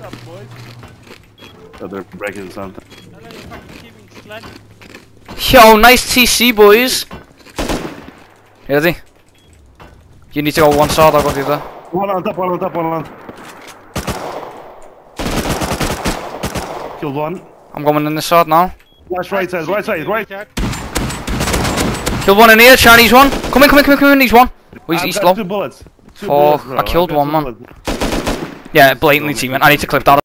up, boys. Oh, they're breaking something. No, you're fucking keeping slack. Yo, nice TC, boys. Ready? You need to go one side, I'll go the other. One on top, one on top, one on. Killed one. I'm going in this side now. Flash right side, right side, right. Killed one in here, Chinese one. Come in, he's one. Oh, he's I've low. got 2 bullets. Fuck, I killed one, man. Yeah, blatantly teaming. I need to clip that.